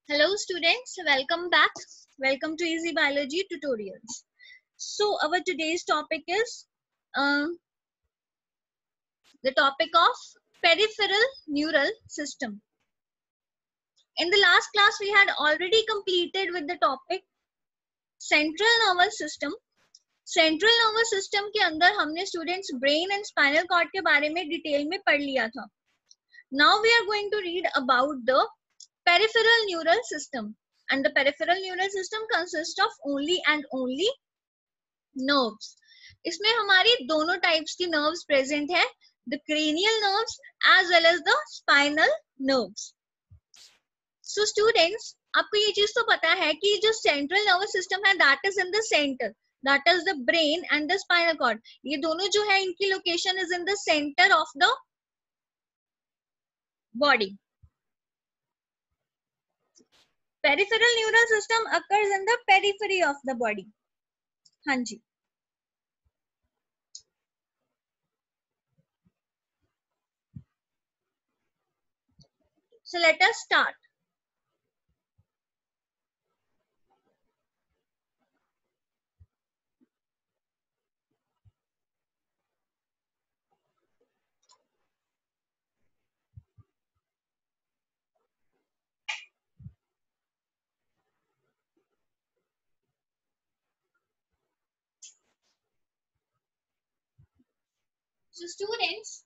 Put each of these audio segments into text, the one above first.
Hello students, welcome back. Welcome to Easy Biology Tutorials. So our today's topic is the topic of peripheral neural system. In the last class we had already completed with the topic central nervous system. Central nervous system के अंदर हमने students brain and spinal cord के बारे में detail में पढ़ लिया था. Now we are going to read about the peripheral neural system, and the peripheral neural system consists of only and only nerves. इसमें हमारी दोनों टाइप्स की nerves present है, the cranial nerves as well as the spinal nerves. So students, आपको ये चीज तो पता है कि जो central nervous system है that is in the center, that is the brain and the spinal cord. ये दोनों जो है इनकी location is in the center of the body. Peripheral neural system occurs in the periphery of the body. हाँ जी. So let us start. So students,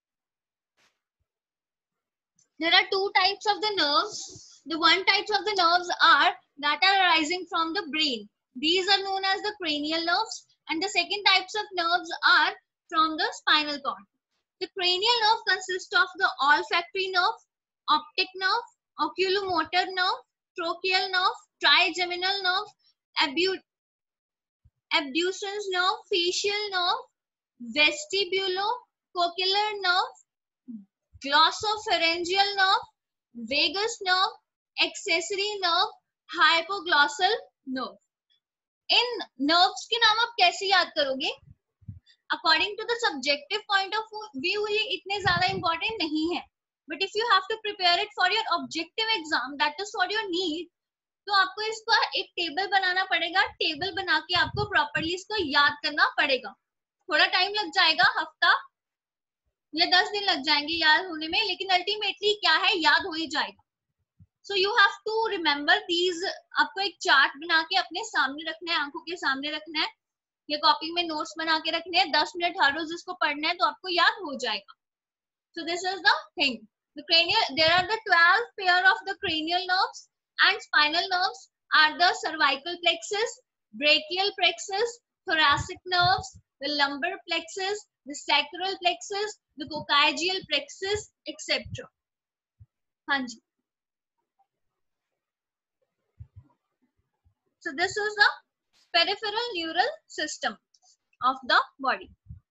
there are two types of the nerves. The one types of the nerves are that are arising from the brain. These are known as the cranial nerves, and the second types of nerves are from the spinal cord. The cranial nerve consists of the olfactory nerve, optic nerve, oculomotor nerve, trochlear nerve, trigeminal nerve, abducens nerve, facial nerve, vestibulocochlear nerve, glossopharyngeal nerve, vagus nerve, accessory nerve, hypoglossal nerve. In nerves के नाम आप कैसे याद करोगे? According to the subjective point of view ये इतने ज़्यादा important नहीं है. But if you have to prepare it for your objective exam, that is for your need, तो आपको इसका एक टेबल बनाना पड़ेगा. टेबल बना के आपको प्रॉपरली इसको याद करना पड़ेगा. थोड़ा टाइम लग जाएगा, हफ्ता या 10 दिन लग जाएंगे याद होने में, लेकिन अल्टीमेटली क्या है, याद हो ही जाएगा. So you have to remember these. आपको एक चार्ट बना के अपने सामने रखना है, आंखों के सामने रखना है, या कॉपी में नोट्स बना के रखने हैं. 10 मिनट हर रोज इसको पढ़ना है तो आपको याद हो जाएगा. So this is the thing. The cranial, there are the 12 pair of the cranial nerves, and spinal nerves are the cervical plexus, brachial plexus, thoracic nerves, the lumbar plexus, the sacral plexus, the coccygeal plexus, etc. हाँ जी. So this is the peripheral neural system of the body.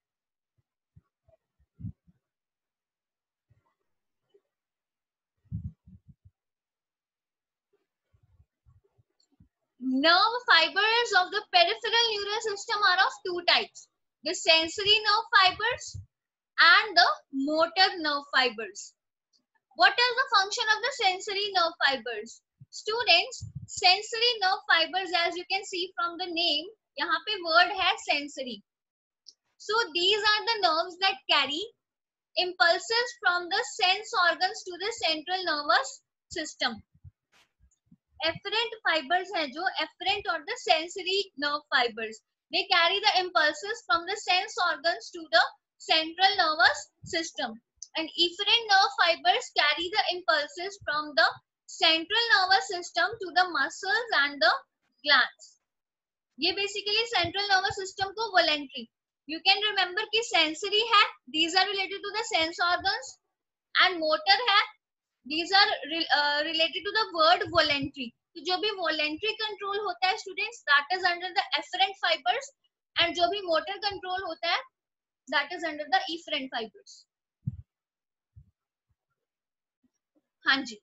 Nerve fibers of the peripheral neural system are of two types: the sensory nerve fibers and the motor nerve fibers. What is the function of the sensory nerve fibers? Students, sensory nerve fibers, as you can see from the name, यहाँ पे word है sensory. So these are the nerves that carry impulses from the sense organs to the central nervous system. Efferent fibers है जो, efferent or the sensory nerve fibers, they carry the impulses from the sense organs to the central nervous system. And efferent nerve fibers carry the impulses from the central nervous system to the muscles and the glands. ये basically central nervous system को voluntary. You can remember कि sensory है, these are related to the sense organs, and motor है, these are related to the word voluntary. तो जो भी voluntary control होता है students, that is under the efferent fibers, and जो भी motor control होता है, that is under the efferent fibers. हाँ जी.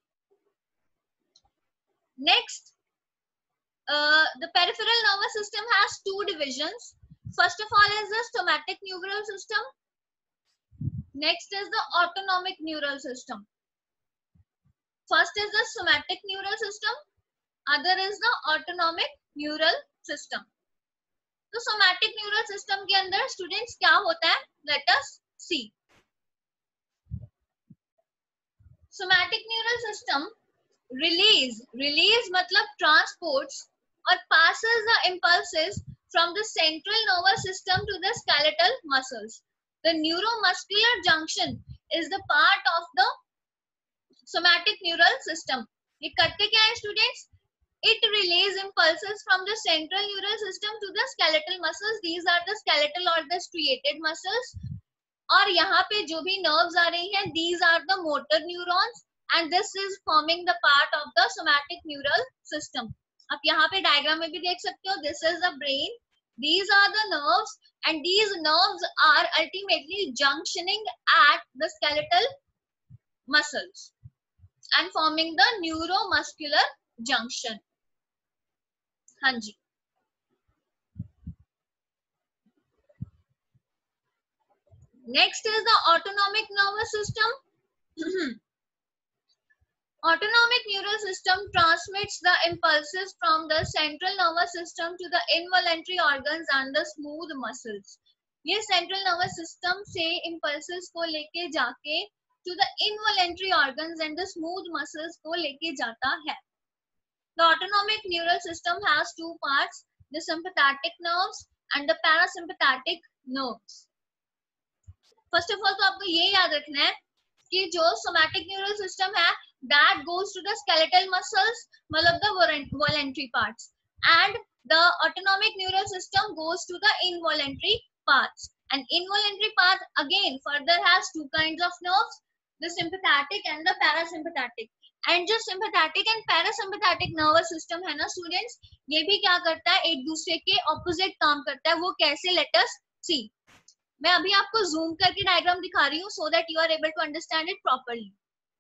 Next, the peripheral nervous system has two divisions. First of all is the somatic neural system. Next is the autonomic neural system. First is the somatic neural system. other is the autonomic neural system. तो somatic neural system के अंदर students क्या होता है, let us see. Somatic neural system release मतलब transports or passes the impulses from the central nervous system to the skeletal muscles. The neuromuscular junction is the part of the somatic neural system. ये करते क्या है students? It relays impulses from the central neural system to the skeletal muscles. These are the skeletal or the striated muscles. और यहाँ पे जो भी nerves आ रही हैं, these are the motor neurons, and this is forming the part of the somatic neural system. आप यहाँ पे diagram में भी देख सकते हो. This is the brain. These are the nerves, and these nerves are ultimately junctioning at the skeletal muscles and forming the neuromuscular junction. हाँ जी. Next is the autonomic nervous system. Autonomic neural system transmits the impulses from the central nervous system to the involuntary organs and the smooth muscles. ये central nervous system से impulses को लेके जाके to the involuntary organs and the smooth muscles को लेके जाता है. The autonomic neural system has two parts, the sympathetic nerves and the parasympathetic nerves. First of all, तो आपको ये याद रखना है कि जो somatic neural system है, that goes to the skeletal muscles, मतलब the voluntary parts, and the autonomic neural system goes to the involuntary parts. And involuntary part again further has two kinds of nerves, the sympathetic and the parasympathetic. And जो sympathetic and parasympathetic nervous system है ना students, ये भी क्या करता है, एक दूसरे के opposite काम करता है. वो कैसे, let us see. मैं अभी आपको zoom करके diagram दिखा रही हूँ so that you are able to understand it properly.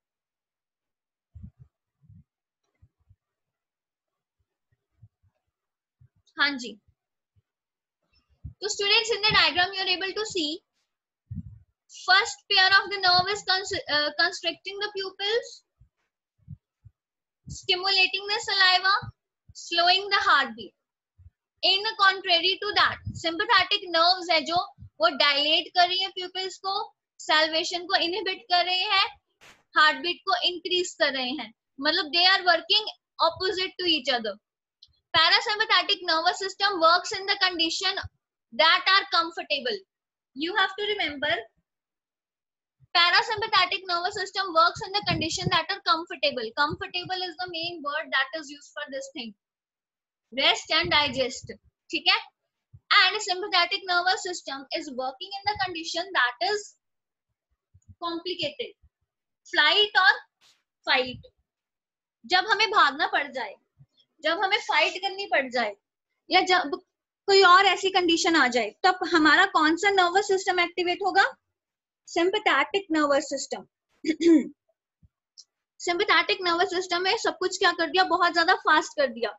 हाँ जी. तो students, in the diagram you are able to see first pair of the nerve is constricting the pupils, stimulating the saliva, slowing the heartbeat. In contrary to that, sympathetic nerves है जो वो dilate कर रही है pupils को, salivation को inhibit कर रहे हैं, heartbeat को increase कर रहे हैं. मतलब they are working opposite to each other. Parasympathetic nervous system works in the condition that are comfortable. You have to remember, parasympathetic nervous system works in the condition that are comfortable. Comfortable is the main word that is used for this thing. Rest and digest. ठीक है? And sympathetic nervous system is working in the condition that is complicated. Flight or fight. जब हमें भागना पड़ जाए, जब हमें fight करनी पड़ जाए, या जब कोई और ऐसी कंडीशन आ जाए, तब हमारा कौन सा नर्वस सिस्टम एक्टिवेट होगा? Sympathetic nervous system. Sympathetic nervous system में सब कुछ क्या कर दिया, बहुत ज्यादा फास्ट कर दिया.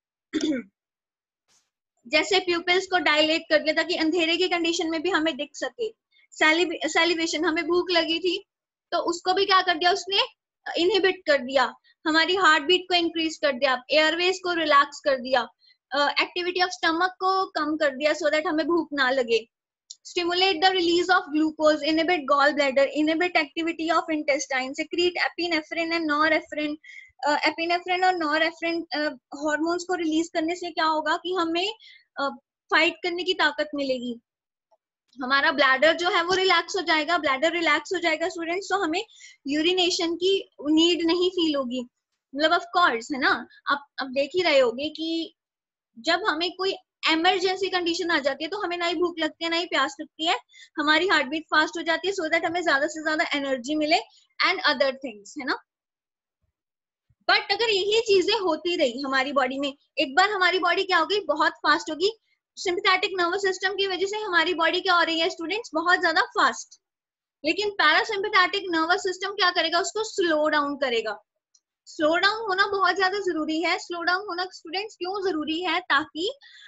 जैसे प्यूपिल्स को डायलेट कर दिया ताकि अंधेरे की कंडीशन में भी हमें दिख सके. सैलिवेशन, हमें भूख लगी थी तो उसको भी क्या कर दिया उसने, इनहिबिट कर दिया. हमारी हार्ट बीट को इंक्रीज कर दिया, एयरवेज को रिलैक्स कर दिया, एक्टिविटी ऑफ स्टमक को कम कर दिया सो दैट हमें भूख ना लगे. Stimulate the release of glucose, inhibit gall bladder, inhibit activity of intestine, secrete epinephrine and norepinephrine. Epinephrine और नॉरएफ्रिन हार्मोन्स को रिलीज करने से क्या होगा कि हमें फाइट करने की ताकत मिलेगी. हमारा ब्लैडर जो है वो रिलैक्स हो जाएगा. ब्लैडर रिलैक्स हो जाएगा स्टूडेंट्स, तो हमें यूरिनेशन की नीड नहीं फील होगी. मतलब ऑफ कोर्स है ना, आप देख ही रहे होगे कि जब हमें कोई इमरजेंसी कंडीशन आ जाती है तो हमें ना ही भूख लगती है ना ही प्यास लगती है, हमारी हार्ट बीट फास्ट हो जाती है सो दैट हमें ज्यादा से ज्यादा एनर्जी मिले एंड अदर थिंग्स, है ना. बट अगर यही चीजें होती रही हमारी बॉडी में, एक बार हमारी बॉडी क्या होगी, बहुत फास्ट होगी. सिंपैथेटिक नर्वस सिस्टम की वजह से हमारी बॉडी क्या हो रही है स्टूडेंट्स, बहुत ज्यादा फास्ट. लेकिन पैरासिम्पैथेटिक नर्वस सिस्टम क्या करेगा, उसको स्लो डाउन करेगा. स्लो डाउन होना बहुत ज्यादा जरूरी है. स्लो डाउन होना स्टूडेंट्स क्यों जरूरी है, ताकि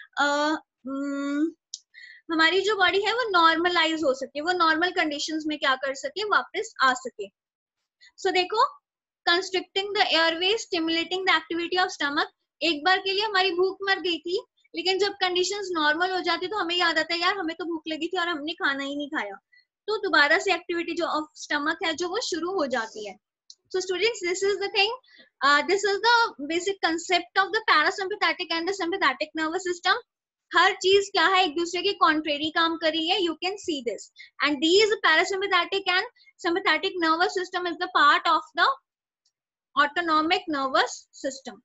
हमारी जो बॉडी है वो नॉर्मलाइज हो सके, वो नॉर्मल कंडीशंस में क्या कर सके, वापस आ सके. सो देखो, constricting the airways, stimulating the activity of stomach, एक बार के लिए हमारी भूख मर गई थी, लेकिन जब कंडीशंस नॉर्मल हो जाती तो हमें याद आता है यार हमें तो भूख लगी थी और हमने खाना ही नहीं खाया, तो दोबारा से एक्टिविटी जो ऑफ स्टमक है जो वो शुरू हो जाती है. So students, this is the thing. This is the basic concept of the parasympathetic and the sympathetic nervous system. हर चीज क्या है, एक दूसरे के कॉन्ट्रेरी काम कर रही है. You can see this. And these parasympathetic and sympathetic nervous system is the part of the autonomic nervous system.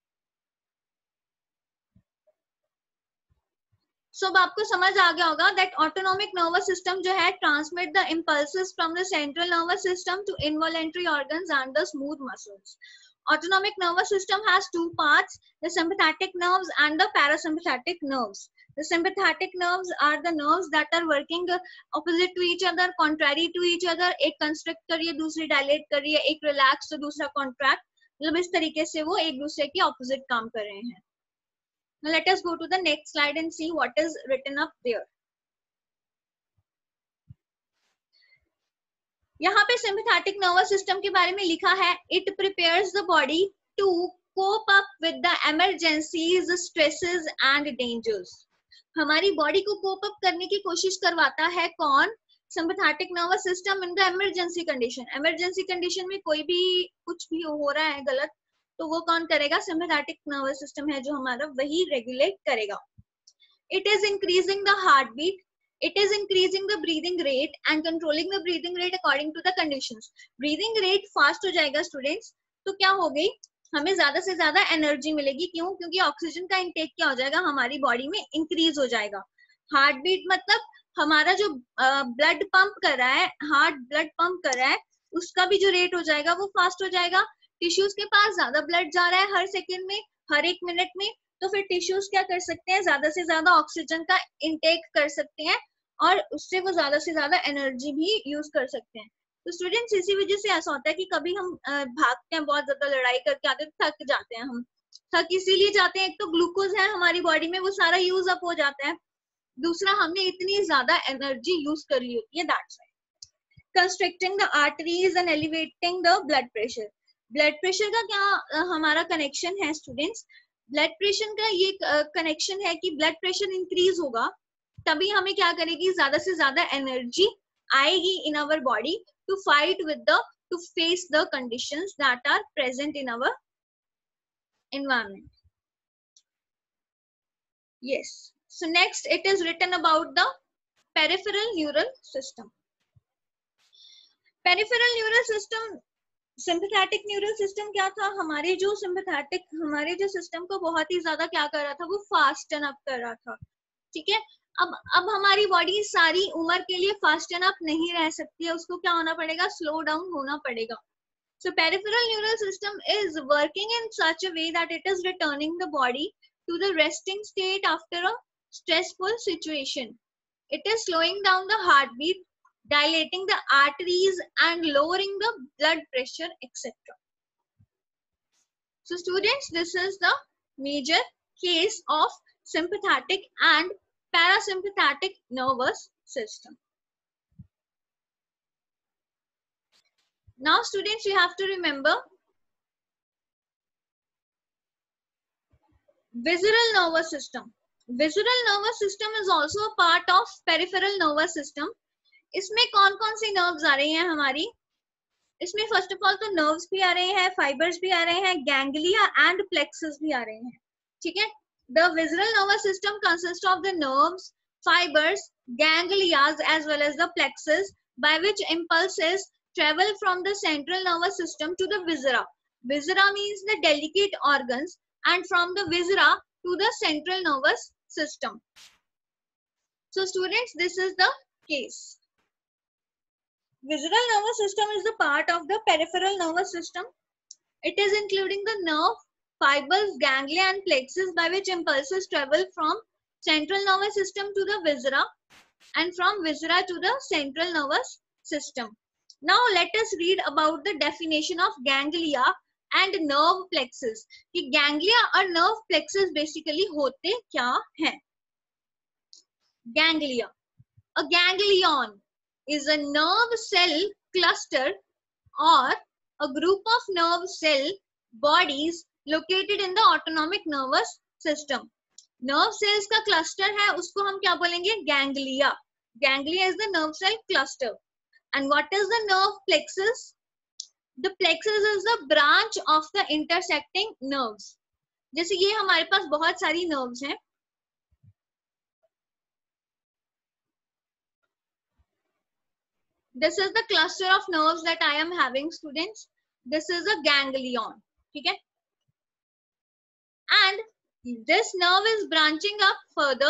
So अब आपको समझ आ गया होगा that autonomic nervous system जो है transmit the impulses from the central nervous system to involuntary organs and the smooth muscles. Autonomic nervous system has two parts, the sympathetic nerves and the parasympathetic nerves. The sympathetic nerves are the nerves that are working opposite to each other, contrary to each other. एक constrict कर रही है, दूसरी dilate कर रही है, एक relax तो दूसरा contract. मतलब इस तरीके से वो एक दूसरे की opposite काम कर रहे हैं. Now let us go to the next slide and see what is written up there. यहाँ पे sympathetic nervous system के बारे में लिखा है, it prepares the body to cope up with the emergencies, stresses and dangers. हमारी body को cope up करने की कोशिश करवाता है कौन? sympathetic nervous system in the emergency condition. emergency condition में कोई भी कुछ भी हो रहा है गलत तो वो कौन करेगा? sympathetic nervous system है जो हमारा वही रेगुलेट करेगा. It is increasing the heartbeat, it is increasing the breathing rate and controlling the breathing rate according to the conditions. breathing rate fast हो जाएगा स्टूडेंट्स तो क्या हो गई, हमें ज्यादा से ज्यादा एनर्जी मिलेगी. क्यों? क्योंकि ऑक्सीजन का इनटेक क्या हो जाएगा, हमारी बॉडी में इंक्रीज हो जाएगा. हार्ट बीट मतलब हमारा जो ब्लड पंप कर रहा है, हार्ट ब्लड पंप कर रहा है, उसका भी जो रेट हो जाएगा वो फास्ट हो जाएगा. टिश्यूज के पास ज्यादा ब्लड जा रहा है हर सेकेंड में, हर एक मिनट में, तो फिर टिश्यूज क्या कर सकते हैं, ज्यादा से ज्यादा ऑक्सीजन का इनटेक कर सकते हैं और उससे वो ज्यादा से ज्यादा एनर्जी भी यूज कर सकते हैं. तो स्टूडेंट्स इसी वजह से ऐसा होता है कि कभी हम भागते हैं, बहुत ज्यादा लड़ाई करके आते हैं, थक जाते हैं. हम थक इसीलिए जाते हैं, एक तो ग्लूकोज है हमारी बॉडी में वो सारा यूज अप हो जाता है, दूसरा हमने इतनी ज्यादा एनर्जी यूज कर ली होती है. That's why constricting the arteries and elevating the blood pressure. Blood pressure का क्या हमारा कनेक्शन है स्टूडेंट्स? ब्लड प्रेशर का ये कनेक्शन है कि ब्लड प्रेशर इंक्रीज होगा तभी हमें क्या करेगी, ज्यादा से ज्यादा एनर्जी आएगी in our body to fight with the, to face the conditions that are present in our environment. Yes. So next it is written about the peripheral neural system. Peripheral neural system, sympathetic neural system क्या था, हमारे जो sympathetic हमारे जो system को बहुत ही ज्यादा क्या कर रहा था, वो फास्टन अप कर रहा था. ठीक है, अब हमारी बॉडी सारी उम्र के लिए फास्टन अप नहीं रह सकती है, उसको क्या होना पड़ेगा, स्लो डाउन होना पड़ेगा. So peripheral neural system is working in such a way that it is returning the body to the resting state after a stressful situation. It is slowing down the heartbeat, dilating the arteries and lowering the blood pressure, etc. So students, this is the major case of sympathetic and parasympathetic nervous system. Now students, you have to remember visceral nervous system. Visceral nervous system is also a part of peripheral nervous system. इसमें कौन कौन सी nerves आ रही हैं हमारी? इसमें first of all तो nerves भी आ रहे हैं, फाइबर्स भी आ रहे हैं, गैंग्लिया एंड प्लेक्सस भी आ रहे हैं. ठीक है, the visual nervous system consist of the nerves, fibres, ganglias as well as the plexus by which impulses travel from the central nervous system to the viscera. Viscera means the delicate organs, and from the viscera to the central nervous system. So students, this is the case. Visceral nervous system is the part of the peripheral nervous system. It is including the nerve, fibers, ganglia and plexus by which impulses travel from central nervous system to the viscera and from viscera to the central nervous system. Now let us read about the definition of ganglia and nerve plexus. कि ganglia और nerve plexus basically होते क्या हैं? Ganglia. A ganglion is a nerve cell cluster or a group of nerve cell bodies located in the autonomic nervous system. Nerve cells का cluster है, उसको हम क्या बोलेंगे? Ganglia. Ganglia is the nerve cell cluster. And what is the nerve plexus? The plexus is the branch of the intersecting nerves. जैसे ये हमारे पास बहुत सारी nerves हैं. This is the cluster of nerves that I am having, students. This is a ganglion. ठीक है? And this nerve is branching up further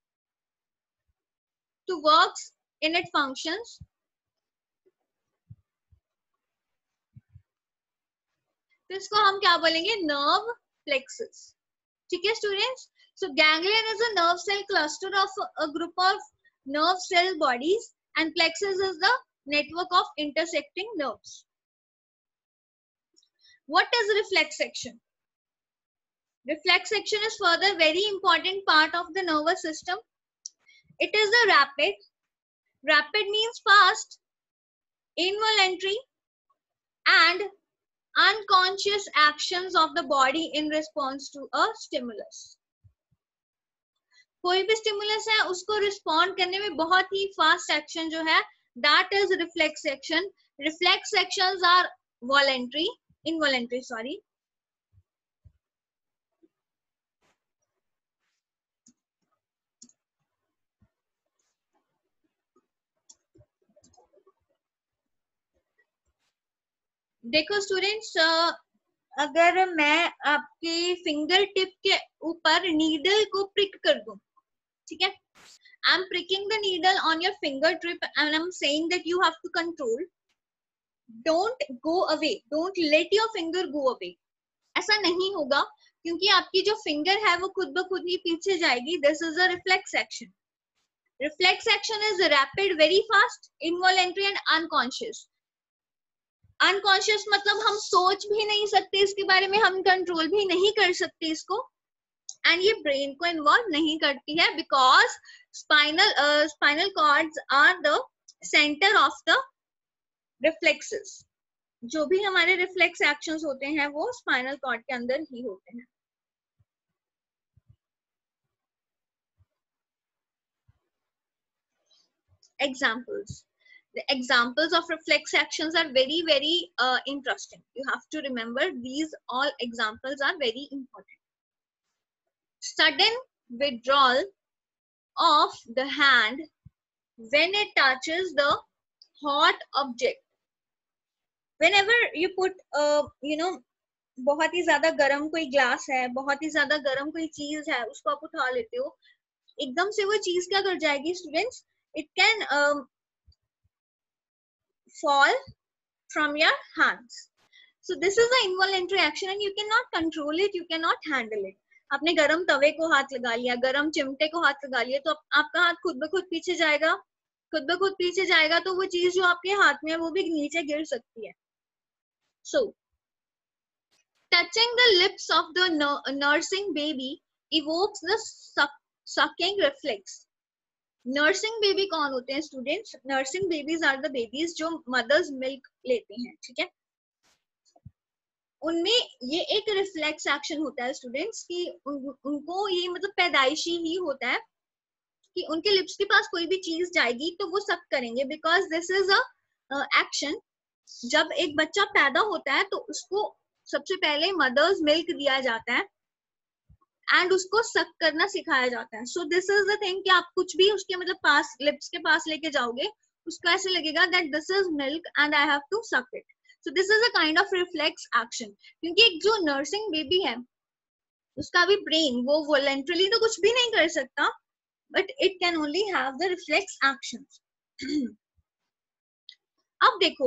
to works in its functions. तो इसको हम क्या बोलेंगे? Nerve plexus. ठीक है students? So ganglion is a nerve cell cluster of a group of nerve cell bodies, and plexus is the network of intersecting nerves. What is reflex action? Reflex action is further very important part of the nervous system. It is the rapid. Rapid means fast, involuntary, and unconscious actions of the body in response to a stimulus. कोई भी stimulus है उसको respond करने में बहुत ही fast action जो है, that is reflex action. Reflex actions are involuntary, sorry. देखो स्टूडेंट्स, अगर मैं आपकी फिंगर टिप के ऊपर नीडल को प्रिक कर दूं, ठीक है? I am pricking the needle on your finger tip and I am saying that you have to control, don't go away, don't let your finger go away. ऐसा नहीं होगा क्योंकि आपकी जो फिंगर है वो खुद ब खुद ही पीछे जाएगी. This is a reflex action. Reflex action is rapid, very fast, involuntary and unconscious. Unconscious मतलब हम सोच भी नहीं सकते इसके बारे में, हम कंट्रोल भी नहीं कर सकते इसको, एंड ये ब्रेन को इन्वॉल्व नहीं करती है, because spinal cords are the centre of the reflexes. जो भी हमारे रिफ्लेक्स एक्शंस होते हैं वो स्पाइनल कॉर्ड के अंदर ही होते हैं. Examples. The examples of reflex actions are very interesting. You have to remember these all examples are very important. Sudden withdrawal of the hand when it touches the hot object. Whenever you put बहुत ही ज्यादा गर्म कोई glass है, बहुत ही ज्यादा गर्म कोई चीज है, उसको आप उठा लेते हो, एकदम से वो चीज क्या कर जाएगी students? It can fall from your hands. So this is an involuntary action and you cannot control it, you cannot handle it. आपने गरम तवे को हाथ लगा लिया, गरम चिमटे को हाथ लगा लिया, तो आपका हाथ खुद ब खुद पीछे जाएगा, खुद ब खुद पीछे जाएगा, तो वो चीज जो आपके हाथ में है वो भी नीचे गिर सकती है. So touching the lips of the nursing baby evokes the sucking reflex. Nursing baby कौन होते हैं students? Nursing babies are the babies जो मदर्स मिल्क लेते हैं, ठीक है? उनमें ये एक रिफ्लेक्स एक्शन होता है स्टूडेंट्स कि उनको ये मतलब पैदाइशी ही होता है कि उनके लिप्स के पास कोई भी चीज जाएगी तो वो सक करेंगे, because this is a action. जब एक बच्चा पैदा होता है तो उसको सबसे पहले मदर्स मिल्क दिया जाता है एंड उसको सक करना सिखाया जाता है. So this is the thing कि आप कुछ भी उसके मतलब पास लिप्स के पास लेके जाओगे, उसको ऐसे लगेगा that this is milk and I have to suck it. So this is a kind of reflex action. क्योंकि एक जो नर्सिंग बेबी है उसका भी ब्रेन वो वॉलंटरली तो कुछ भी नहीं कर सकता, but it can only have the reflex action. अब देखो,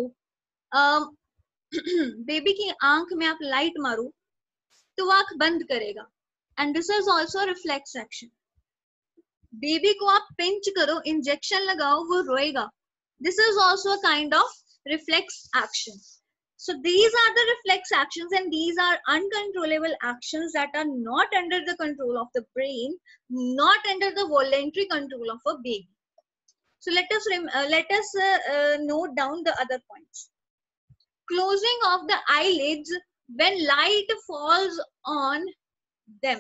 बेबी की आंख में आप लाइट मारो तो वो आंख बंद करेगा, and this is also a reflex action. Baby को आप पिंच करो, इंजेक्शन लगाओ, वो रोएगा. This is also a kind of reflex action. So these are the reflex actions and these are uncontrollable actions that are not under the control of the brain, not under the voluntary control of a baby. So let us note down the other points. Closing of the eyelids when light falls on them.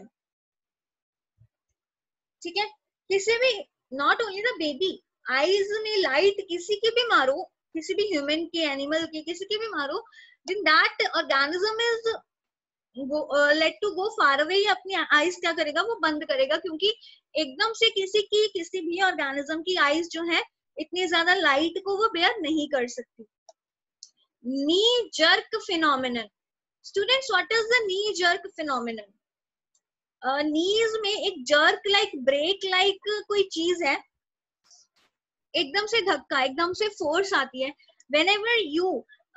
ठीक है, किसी भी, not only the baby, eyes में light किसी के भी मारो, किसी भी ह्यूमन के, एनिमल के, किसी के भी मारो, then that organism is let to go far away, अपनी आईज क्या करेगा, वो बंद करेगा, क्योंकि एकदम से किसी भी ऑर्गेनिज्म की आईज जो है इतनी ज्यादा लाइट को वो बेयर नहीं कर सकती. Knee jerk phenomenon. Students, what is the knee jerk phenomenon? Knees में एक जर्क लाइक, ब्रेक लाइक कोई चीज है, एकदम से धक्का, एकदम से फोर्स आती है. व्हेनेवर यू,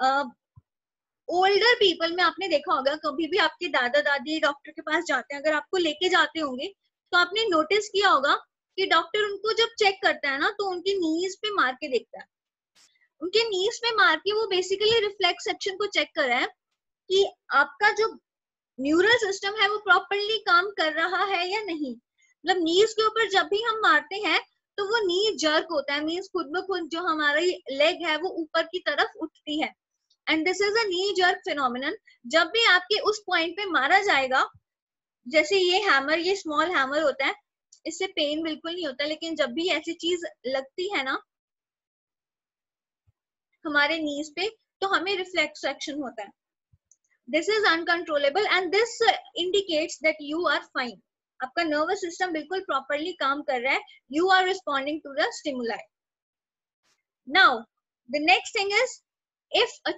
ओल्डर पीपल में आपने देखा होगा, कभी भी आपके दादा दादी डॉक्टर के पास जाते हैं, अगर आपको लेके जाते होंगे तो आपने नोटिस किया होगा कि डॉक्टर उनको जब चेक करता है ना, तो उनकी नीज पे मार के देखता है. उनके नीज पे मार के वो बेसिकली रिफ्लेक्स सेक्शन को चेक कर रहा है कि आपका जो न्यूरल सिस्टम है वो प्रॉपरली काम कर रहा है या नहीं. मतलब नीज के ऊपर जब भी हम मारते हैं तो वो नी जर्क होता है, मीन्स खुद ब खुद जो हमारी लेग है वो ऊपर की तरफ उठती है. And this is a knee jerk phenomenon. जब भी आपके उस पॉइंट पे मारा जाएगा, जैसे ये हैमर, ये स्मॉल हैमर होता है, इससे पेन बिल्कुल नहीं होता, लेकिन जब भी ऐसी चीज लगती है ना हमारे नीज पे, तो हमें रिफ्लेक्स एक्शन होता है. This is uncontrollable and this indicates that you are fine. आपका नर्वस सिस्टम बिल्कुल प्रॉपरली काम कर रहा है, you are responding to the stimuli. Now the next thing is, if a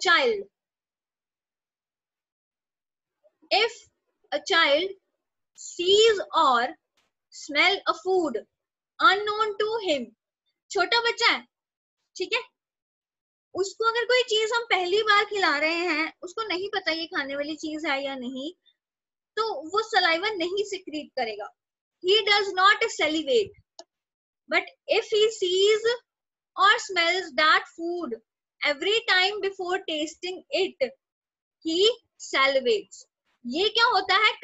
child sees or smell a food unknown to him, छोटा बच्चा है, ठीक है, उसको अगर कोई चीज हम पहली बार खिला रहे हैं, उसको नहीं पता ये खाने वाली चीज है या नहीं, तो वो सलाइवा नहीं सिक्रीट करेगा. he does not salivate, but if he sees or smells that food every time before tasting it, he salivates. ये क्या होता है,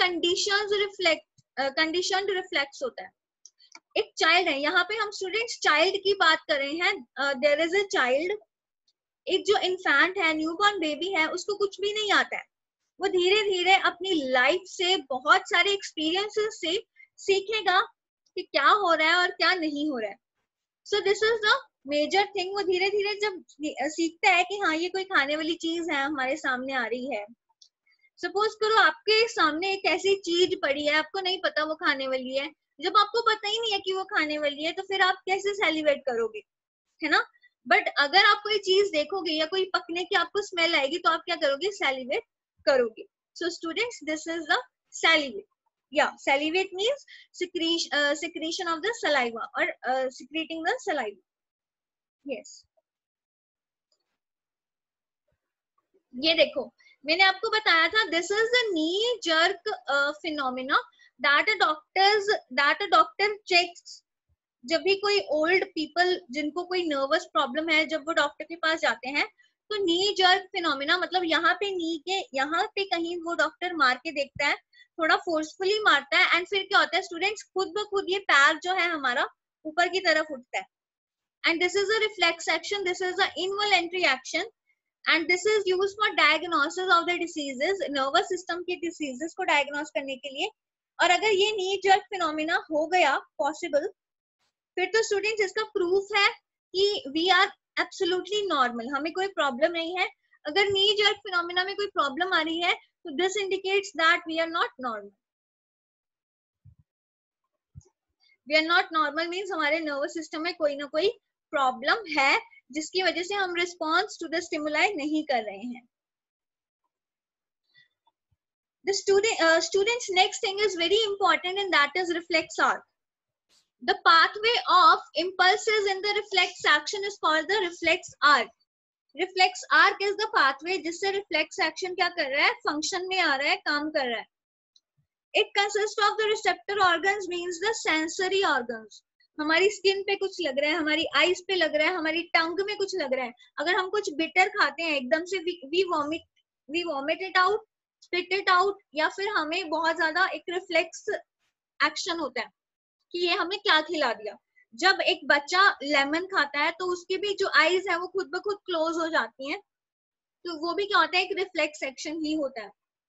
कंडीशनड रिफ्लेक्स होता है. एक चाइल्ड है, यहाँ पे हम स्टूडेंट्स चाइल्ड की बात कर रहे हैं. देयर इज अ चाइल्ड, एक जो इन्फेंट है, न्यूबॉर्न बेबी है, उसको कुछ भी नहीं आता है. वो धीरे धीरे अपनी लाइफ से, बहुत सारे एक्सपीरियंसेस से सीखेगा कि क्या हो रहा है और क्या नहीं हो रहा है. So this is the major thing. वो धीरे धीरे जब सीखता है कि हाँ ये कोई खाने वाली चीज है हमारे सामने आ रही है. सपोज करो आपके सामने एक ऐसी चीज पड़ी है, आपको नहीं पता वो खाने वाली है. जब आपको पता ही नहीं है कि वो खाने वाली है, तो फिर आप कैसे सेलिब्रेट करोगे, है ना. बट अगर आप कोई चीज देखोगे या कोई पकने की आपको स्मेल आएगी, तो आप क्या करोगे, सेलिब्रेट करोगे. So students, this is the celebrate. Yeah, salivate means secretion of the saliva or secreting the saliva. Yes. ये देखो, मैंने आपको बताया था, this is the knee jerk phenomena that a doctor checks. जब भी कोई ओल्ड पीपल जिनको कोई नर्वस प्रॉब्लम है, जब वो डॉक्टर के पास जाते हैं, तो नी जर्क फिनोमिना मतलब यहाँ पे नी के यहाँ पे कहीं वो डॉक्टर मार के देखता है, थोड़ा फोर्सफुली मारता है, एंड फिर क्या होता है स्टूडेंट्स, खुद ब खुद ये पैर जो है हमारा ऊपर की तरफ उठता है. And this is a reflex action, this is a involuntary action, and this is used for diagnosis of the diseases, nervous system के डिसीजेस को डायग्नोस करने के लिए. और अगर ये नी जर्क फिनोमिना हो गया पॉसिबल, फिर तो स्टूडेंट्स इसका प्रूफ है कि वी आर एब्सोल्युटली नॉर्मल, हमें कोई प्रॉब्लम नहीं है. अगर नी जर्क फिनोमिना में कोई प्रॉब्लम आ रही है, तो this indicates that we are not normal. We are not normal means हमारे नर्वस सिस्टम में कोई ना कोई प्रॉब्लम है, जिसकी वजह से हम रिस्पॉन्स टू द स्टिमुलाई नहीं कर रहे हैं. The students next thing is very important, and that is reflex arc. The pathway of impulses in the reflex action is called the reflex arc. Reflex arc is the pathway जिससे reflex action क्या कर रहा है, function में आ रहा है, काम कर रहा है. It consists of the receptor organs, means the sensory organs. हमारी स्किन पे कुछ लग रहा है, हमारी आईज पे लग रहा है, हमारी टंग में कुछ लग रहा है. अगर हम कुछ बिटर खाते हैं, एकदम से we vomit it out, spit it out, या फिर हमें बहुत ज्यादा एक रिफ्लेक्स एक्शन होता है कि ये हमें क्या खिला दिया. जब एक बच्चा लेमन खाता है, तो उसकी भी जो आईज है वो खुद ब खुद क्लोज हो जाती हैं, तो वो भी क्या होता है, एक रिफ्लेक्स एक्शन ही होता है.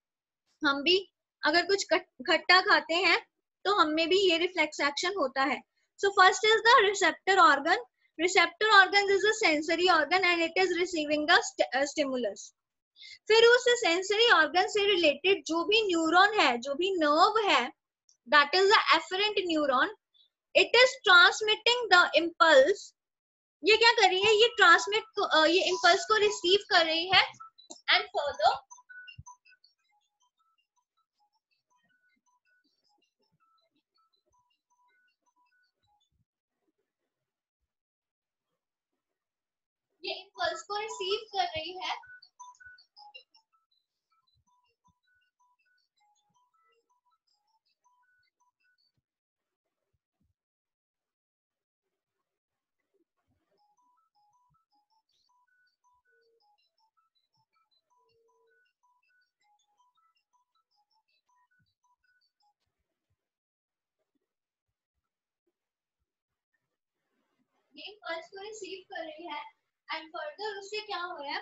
हम भी अगर कुछ खट्टा खाते हैं तो हम में भी ये रिफ्लेक्स एक्शन होता है. So first is the receptor organ. Receptor organ is a sensory organ and it is receiving the stimulus. फिर उस सेंसरी ऑर्गन से रिलेटेड जो भी न्यूरॉन है, जो भी नर्व है, that is the afferent neuron, it is transmitting the impulse. ये क्या कर रही है, ये ट्रांसमिट ये इम्पल्स को रिसीव कर रही है एंड फर्दर ये इम्पल्स को रिसीव कर रही है ये इम्पल्स को रिसीव कर रही है एंड फर्दर उससे क्या हो रहा है,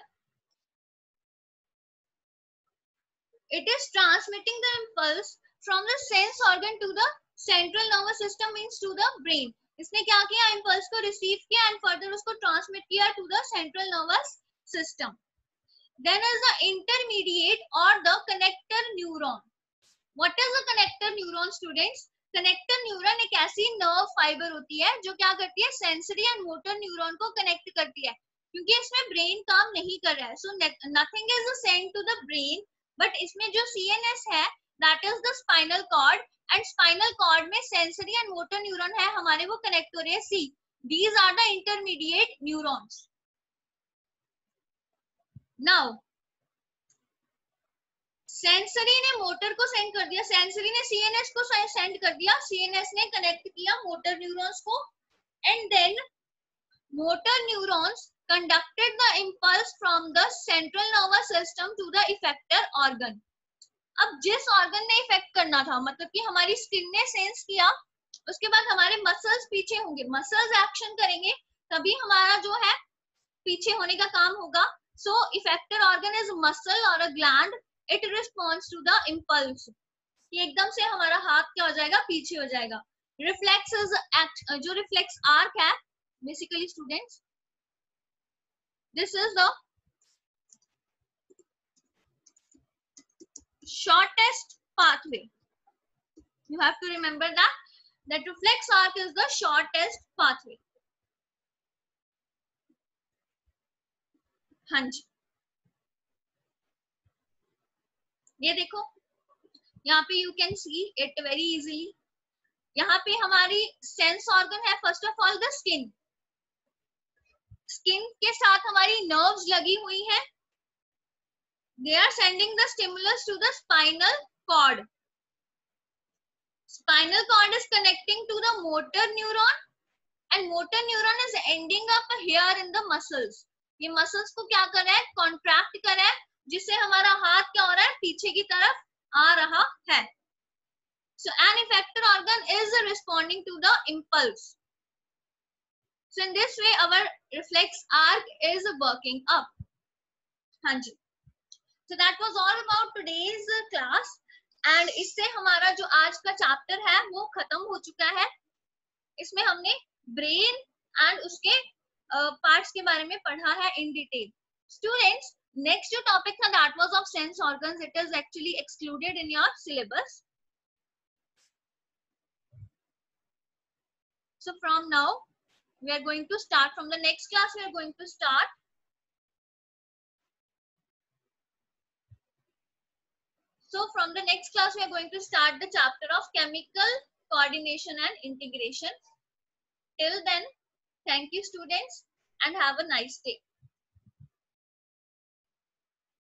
it is transmitting the impulse from the sense organ to the central nervous system, means to the brain. इसने क्या किया, इम्पल्स को रिसीव किया एंड फर्दर उसको ट्रांसमिट किया to the central nervous system. Then is the intermediate or the connector neuron. What is the connector neuron, students? Connector neuron एक ऐसी nerve fibre होती है जो क्या करती है, सेंसरी एंड मोटर न्यूरॉन को कनेक्ट करती है, क्योंकि इसमें ब्रेन काम नहीं कर रहा है. So nothing is sent to the brain, but इसमें जो सीएनएस है that is the spinal cord, and spinal cord में सेंसरी एंड मोटर न्यूरॉन है हमारे, वो कनेक्ट हो रहे हैं. See these are the intermediate neurons. Now sensory ने मोटर को सेंड कर दिया, सेंसरी ने सीएनएस को सेंड कर दिया, सीएनएस ने कनेक्ट किया मोटर न्यूरॉन्स को, and then motor neurons conducted the impulse from the central nervous system to the effector organ. अब जिस ऑर्गन ने इफेक्ट करना था, मतलब कि हमारी स्किन ने सेंस किया, उसके बाद हमारे मसल्स पीछे होंगे, मसल्स एक्शन करेंगे, तभी हमारा जो है पीछे होने का काम होगा. So effector organ is muscle और a gland, it responds to the impulse. ये एकदम से हमारा हाथ क्या हो जाएगा, पीछे हो जाएगा. रिफ्लेक्स इज जो रिफ्लेक्स आर्क है basically students, this is the shortest pathway. You have to remember that reflex arc is the shortest pathway. हाँ जी, ये देखो यहाँ पे you can see it very easily. यहाँ पे हमारी सेंस ऑर्गन है first of all the skin. Skin के साथ हमारी नर्व्स लगी हुई हैं. They are sending the stimulus to the spinal cord. Spinal cord is connecting to the motor neuron and motor neuron is ending up here in the muscles. ये muscles को क्या कर रहा है, contract कर रहा है, जिससे हमारा हाथ क्या हो रहा है, पीछे की तरफ आ रहा है. So an effector organ is responding to the impulse. So in this way our reflex arc is working up. हाँ जी. So that was all about today's class. And इससे हमारा जो आज का चैप्टर है वो खत्म हो चुका है. इसमें हमने ब्रेन एंड उसके पार्ट्स के बारे में पढ़ा है इन डिटेल. स्टूडेंट्स, नेक्स्ट जो टॉपिक था that was of sense organs. It is actually excluded in your syllabus. So from now we are going to start, from the next class we are going to start from the next class we are going to start the chapter of chemical coordination and integration. Till then, thank you students and have a nice day.